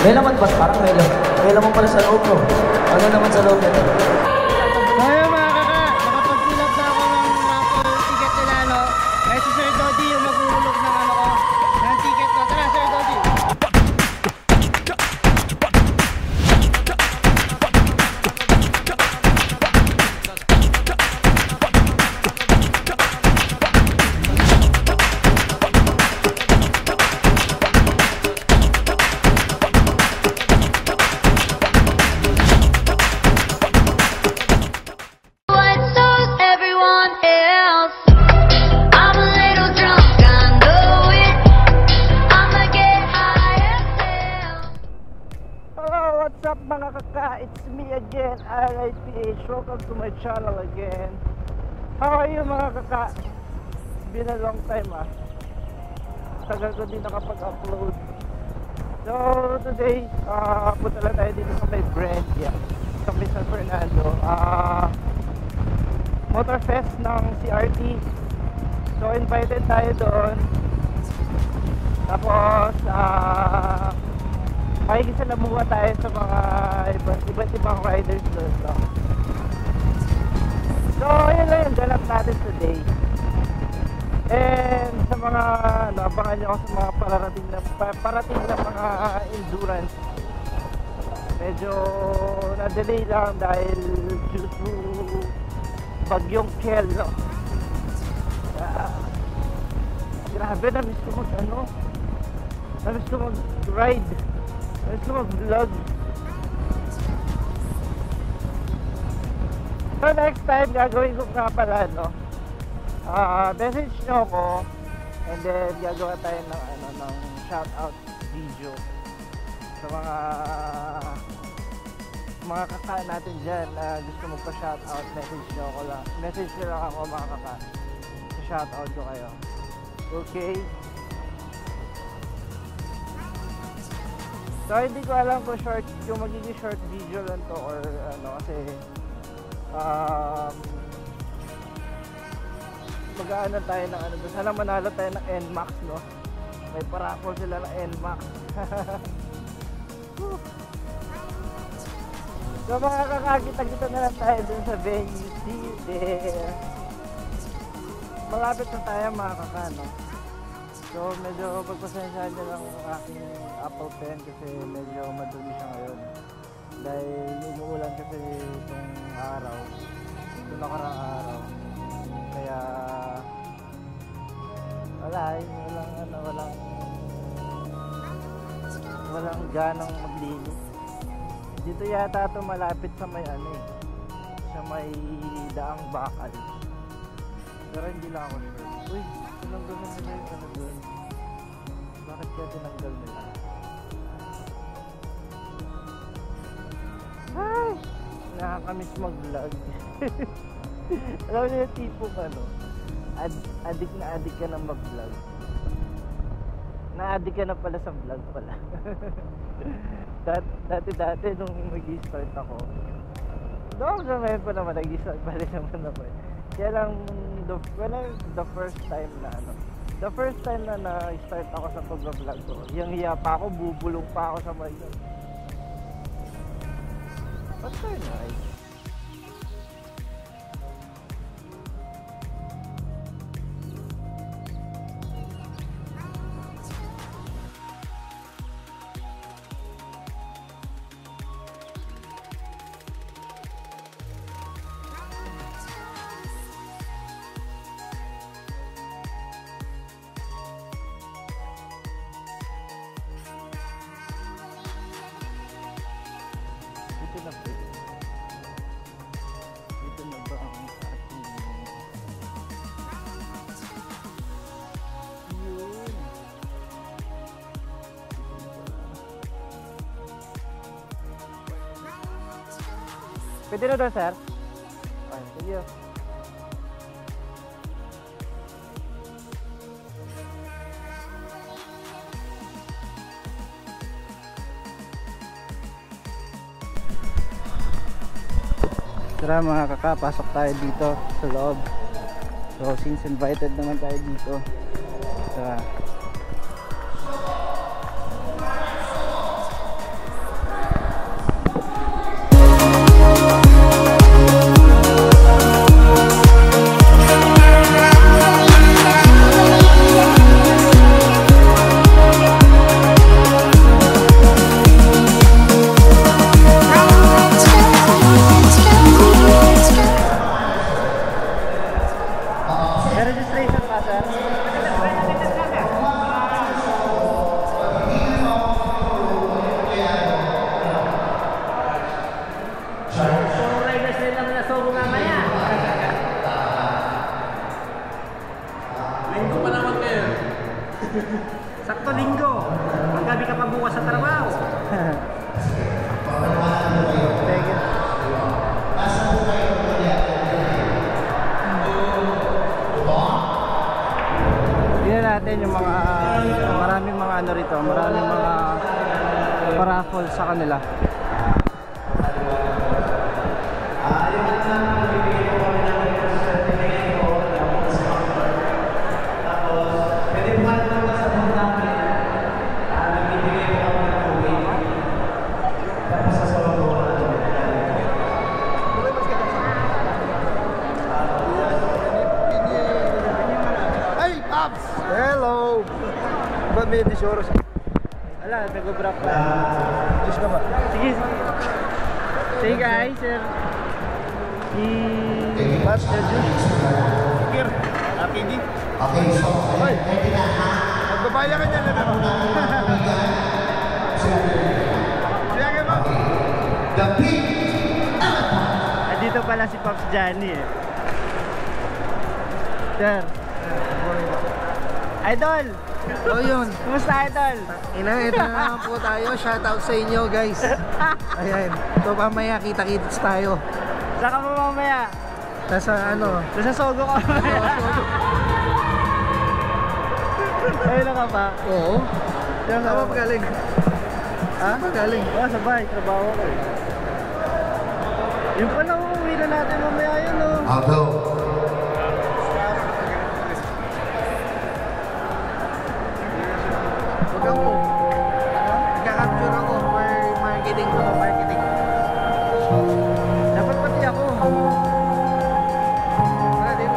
May laman ba? Parang may laman pala sa loob ko. Ano naman sa loob nito? Ngayon mga kaka, nakapag-fill up na ako ng raffle ticket nila, no? Kaya si Sir Dodi yung maghulog ng ano ko, ng ticket ko. Tara Sir Dodi! Mga kaka, it's me again, RIPH. Welcome to my channel again. How are you mga kaka? Been a long time tagal ko din nakapag-upload. So today, punta lang tayo dito sa may brand, sa may San Fernando, Motorfest ng CRT. So invited tayo doon. Tapos makikisalamuha tayo sa mga iba't ibang riders doon. So yun lang yung ganap natin today. And sa mga abangan nyo ako sa mga parating na mga endurance, medyo na-delay lang dahil due to bagyong Kel, no? Grabe, na-miss ko na-miss ko mag-ride. Let's go vlog. So next time gagawin ko nga pala, no? Message nyo ako and then gagawa tayo ng ng shoutout video sa mga kaka natin dyan na gusto magpa-shoutout. Message nyo lang ako mga kaka, shoutout ko kayo. Okay? So hindi ko alam kung yung magiging short video lang to or ano, kasi mag-aano tayo ng ano, sana manalo tayo ng NMAX, no? May paraffle sila ng NMAX. So mga kakakita-kita na lang tayo dun sa venue. See you there. Malapit na tayo mga kaka, no? So medyo pagpasensyahan nyo lang ang aking Apple Pen kasi medyo madumi siya ngayon dahil umuulan kasi itong araw, itong nakarang araw, kaya walang ganang maglinis. Dito yata ito malapit sa may sa may daang bakal, pero hindi lang ako sure. Uy, tinanggal na nila yung doon. Bakit kaya tinanggal nila? Ay! Nakakamiss mag-vlog. Alam niyo yung tipong addict na addict ka ng mag-vlog. Na-addict ka na pala sa vlog pala. Dati nung mag-i-start ako, doon ngayon pa naman nag-i-start pa rin naman ako. Kaya lang the first time na na-start ako sa pag-vlog ko, yung hiya pa ako, bubulong pa ako sa mic. What's very nice? Dito na ba ang ating yun? Pwede na doon, sir? Okay, thank you. Tara mga kaka, pasok tayo dito sa loob. So since invited naman tayo dito, tara. Reservation pa, sir? Puro riders din lang na sobo mamaya. Linggo pa naman kayo. Sakto linggo. Maggabi ka pa bukas sa trabaho. Thank you. Tingnan natin yung mga maraming mga ano rito, maraming mga paraffol sa kanila. Hello! Ba't may disoros? Ala, nag-grab ka. Diyos ka ba? Sige. Say guys, sir. What's the juice? Here. RPG. Okay, so, ready na ha? Magbabaya ka dyan, ano? Sige ba? The pink. Dito pala si Pops Johnny eh. Sir. Idol! So yun, Kumusta, Idol? ito na naman po tayo. Shoutout sa inyo guys. Ayan, so mamaya kita-kits tayo. Saan ka mo mamaya? Nasa ano, Nasa Sogo ka mamaya. Ayun lang ka pa. oo. Diyan Saan pa galing? Ha? Saan pa galing? Sabay, trabaho ko eh. Yung pala, uuwi na natin mamaya yun oh. I'll go. Huwag mo. Nagka-capture ako for marketing ko. Marketing. Dapat pati ako. Wala dito.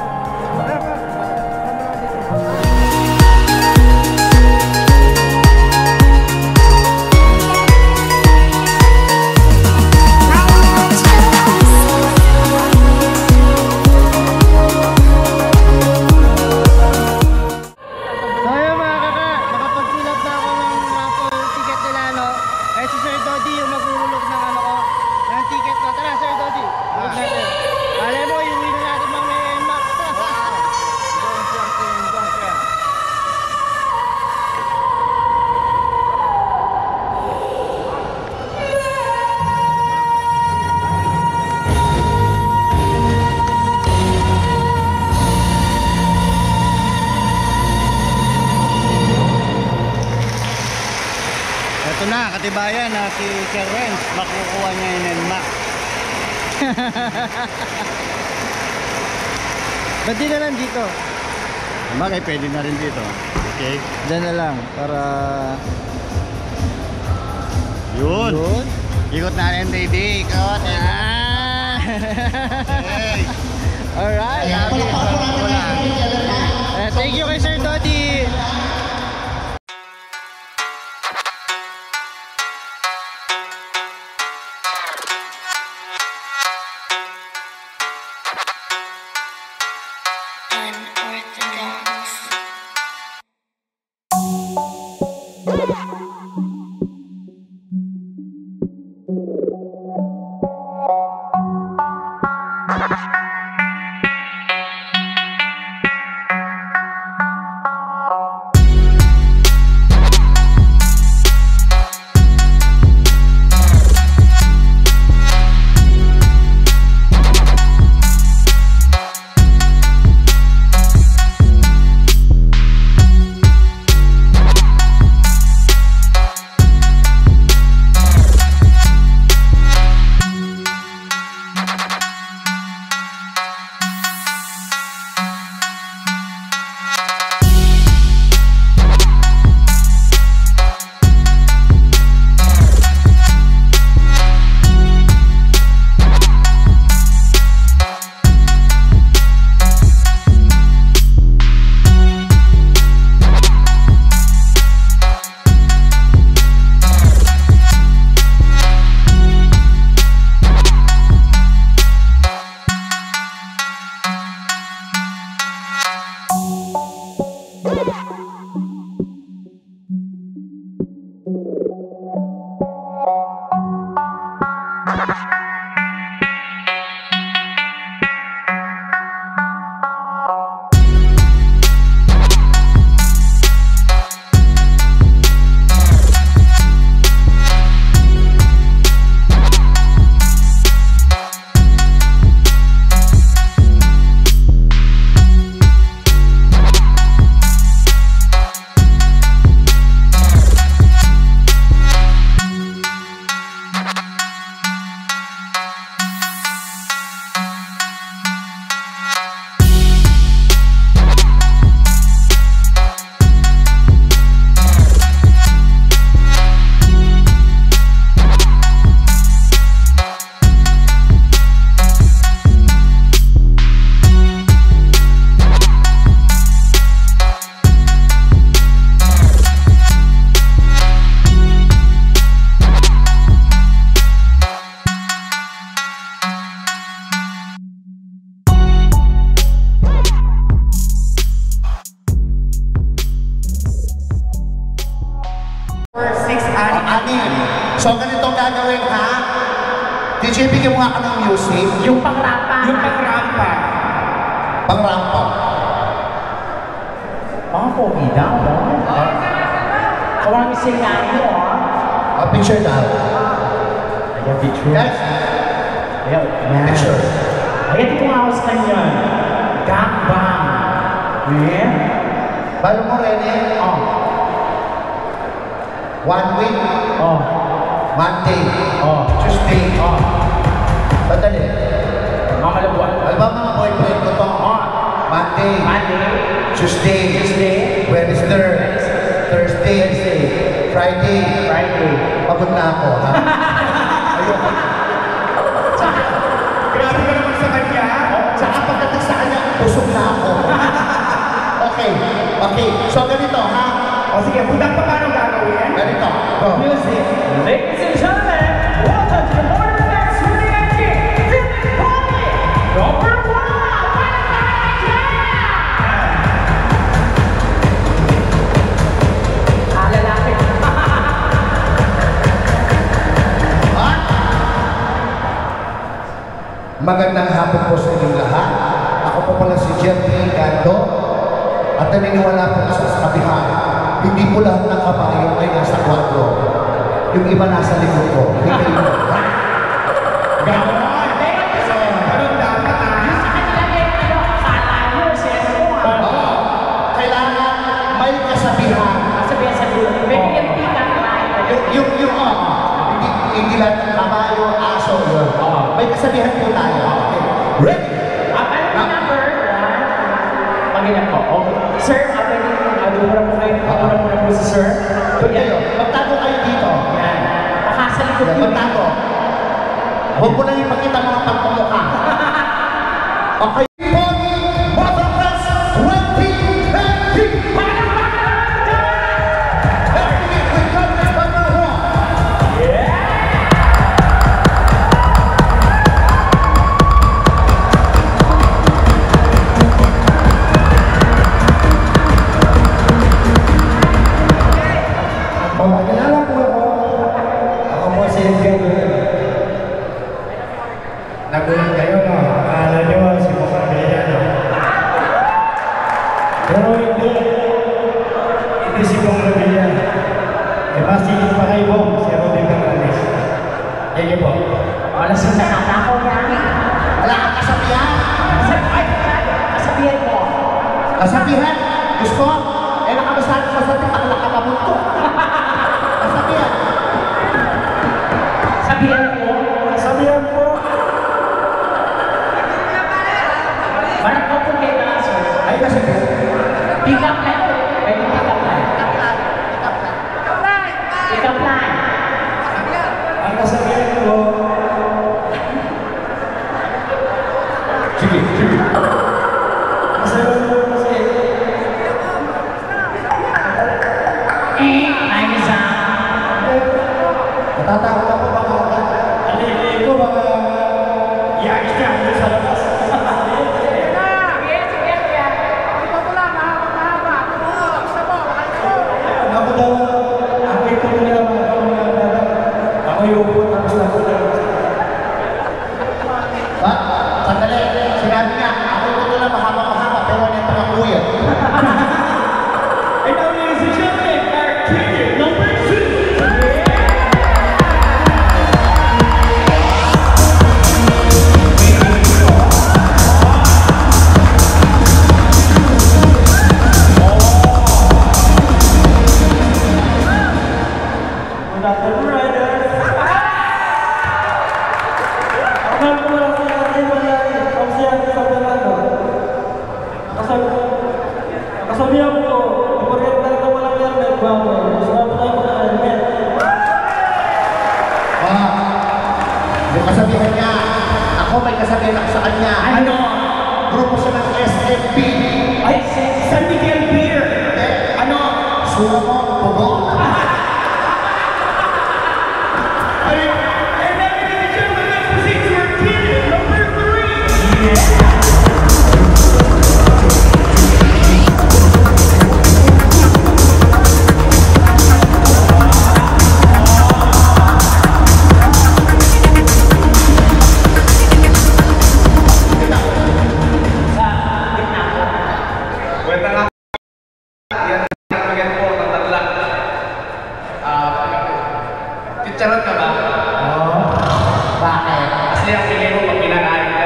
So yun mga kaka, nakapagsilap na ako ng raffle ticket nila no. Eh si Sir Dodi yung maghulog ng ano ko, ng ticket ko. Tara Sir Dodi, hulog natin. Alam mo, iuwi na natin mamaya yung Mac. Ito na, katibayan na si Sir Renz, makukuha niya yung NMAX. Ba't di na lang dito? Bagay, pwede na rin dito. Okay. Diyan na lang, para... Yun. Yun. Ikot natin, baby. Ikot. Ah! Hey. Alright. Ayan, palakpak po natin Wala. ang together ha? Thank you kay Sir Dodi. Unorthodox. So ganito gagawin ha? DJ, bigyan mo nga ka ng music. Yung pangrampa. Yung pangrampa. Pangrampa. Pogi daw, no? Kawang isingahan mo, ha? Picture daw. Ayan, picture. Guys. Ayan, picture. Ayan, kung awas ka niyan. Gangbang. Yeah? Balo mo, Rene? Oh. 1 week. Oh. Monday. Oh. Tuesday. Oh. Badali. Mamalabuan. Alam ba mga boyfriend ko to? Oh. Monday. Monday. Tuesday. Tuesday. Wednesday. Thursday. Friday. Friday. Pagod na ako, ha? Ayoko. Grabe ka naman sa kanya. Saka pagdating sa kanya, busog na ako. Okay. Okay. So ganito, ha? O sige, budang pa paano gagawin? Ganito. Go. Music. Ladies and gentlemen, welcome to the Motorfest 2019 Film Party number 1! Lalaki. Magandang hapon po sa inyong lahat. Ako po pala si Jeffrey Gando at naniniwala po sa kabihan. Hindi po lahat ng kabayo ay nasa kwadro. Yung iba nasa likod ko. Hindi kayo. Ganon! Ganon dapat ha? Sa kanila yung akala nyo, Oo. Kailangan may kasabihan. Sabihan. Maybe yung pick-up line. Hindi lahat ng kabayo, aso, yun. May kasabihan po tayo. Okay. Ready? Ano number 1? Paghinap ko. Okay. Sir, muna po kayo. Muna po si sir. Kayo, magtago kayo dito. Yan. Sa likod Yan, yun. magtago. Huwag mo lang ipakita mga pagpumukha. Okay. Motorfest 2019! Nagulat kayo, no? Akala nyo si Pampanga, no? Pero hindi. Hindi si Pampanga. Eh, masigit pa kayo, si Robin Canales. Sige po. Wala siyang nakatakaw yan. Wala kang kasabihan. Kasabihan mo. Kasabihan? Gusto? Eh, nakabasahan ko sa tipak na kakabunto. Kasabihan. Sabihan mo. Kasabihan po. Parang ko po kayo na, sir. Ay, kasabihan. Pick up line. Pwede pick up line. Pick up line. Ang kasabihan ko, Sige. kasabihan ko kasi, Time is up. Natatakot ako baka hindi ko baka iagis niya ako sa labas. kasabihan ko, iporenta na walang helmet, bako. Gusto na po tayo mga helmet. Yung kasabihan niya, ako may kasabihan ako sa kanya. Ano? Grupo siya ng SFB. Ay, San Miguel Beer! Ano? Sura mo, pugo. And ladies and gentlemen, let's proceed to our candidate number 3! Yeah! Charot ka ba? Oo. Bakit? Kasi ang pili mo pag pinakain ka.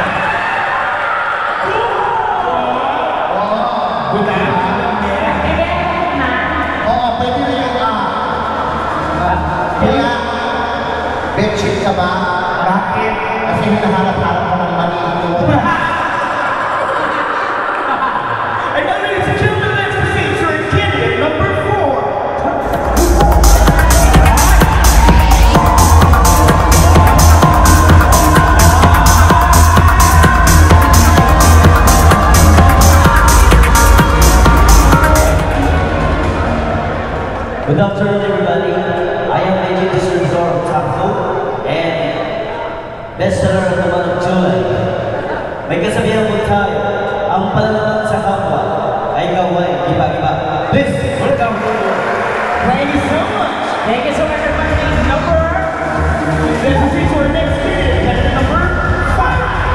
Oo, pwede na yung kaya, bedsheet ka ba? Bakit? Kasi hinaharap-harap ka ng mani ito. And now, ladies and gentlemen, let's proceed to our candidate number 4! Good afternoon, everybody. I am Legend Distributor of Taco and bestseller of the month of July. May kasabihan po tayo, ang palalaman sa kapwa ay gawin, giba-giba. Please, welcome to Thank you so much! Thank you so much for finding number... Let's proceed to our next candidate, candidate number 5!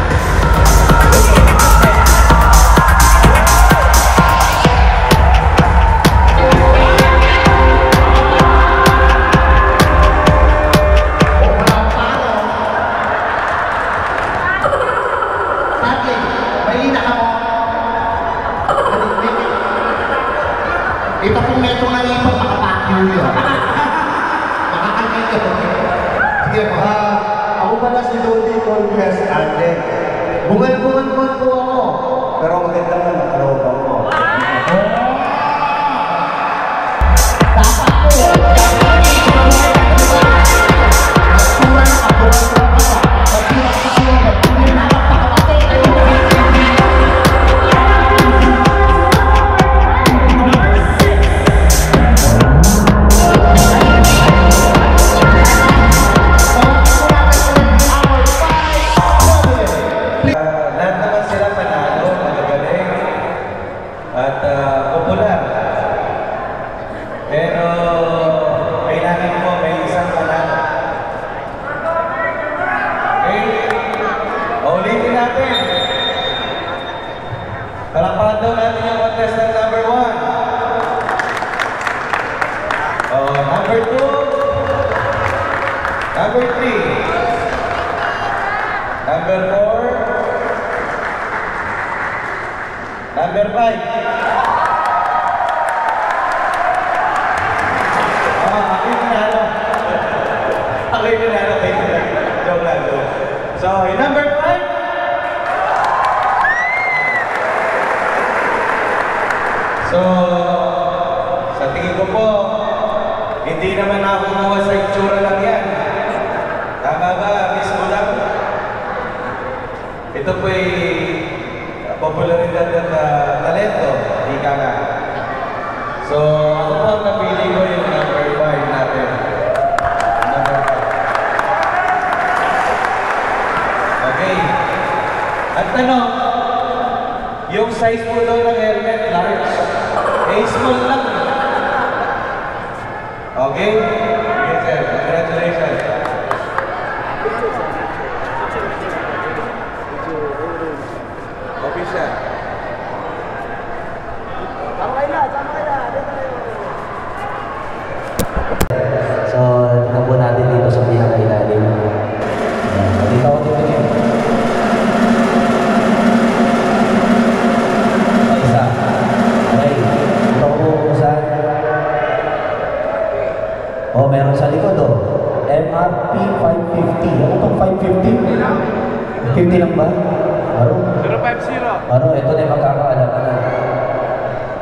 Ito pong metro na ipag makapakyo yun. Makakalmit ko. Sige po. Ako pala si Lodi Colbias Alden. Bungal-bungal po ako. Pero maganda mo nakaloba ko. Dapat po. Magsuran ako. Magsuran ako. Palakpakan daw natin yung contestant number 1. Number 2. Number 3. Number 4. Number 5. Ako'y pinalo. Ako'y pinalo. Joke lang. So, yung number 5. So, sa tingin ko po, hindi naman ako nawa sa itsura lang yan. Tama ba? Mismo lang. Ito po'y popularidad at talento. Hindi ka nga. So, ako po ang napili ko yung number 5 natin. Number 5. Okay. At tanong, yung size po daw ng helmet, large. Small lang. Okay? Yes, sir. Congratulations. Okay, sir. Sama kayo na. So, tingnan po natin dito sa pinakailalim. Dito ako titingin. Isa. Okay. Ito po saan? Oh, meron sa likod oh. MRP 550. Ano itong 550? 50 lang ba? Aro? 050. Aro, ito na yung magkakaalaman na.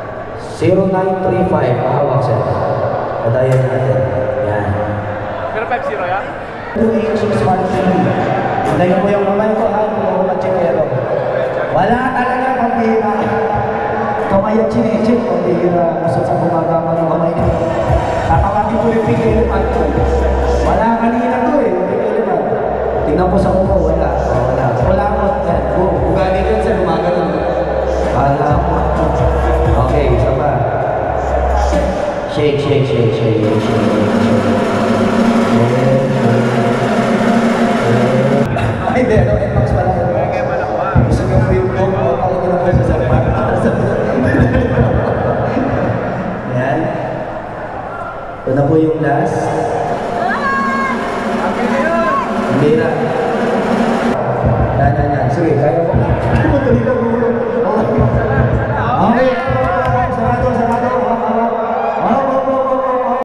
0935, hawak sir. Padayan natin. Yan. 050 yan? 2 inch smart TV. Hintayin mo yung kamay ko ha, kung ako machikero. Wala talaga pambihira. Kamay at chinecheck, pambihira. Gusto sa gumagama ng kamay ko. Tatawagin ko yung pigil yung ato. Wala kanina to eh. Tingnan po sa upo, wala. Wala mo. Ugali ka sa gumagano. Wala mo. Okay, isa pa. Shake. Ay, hindi.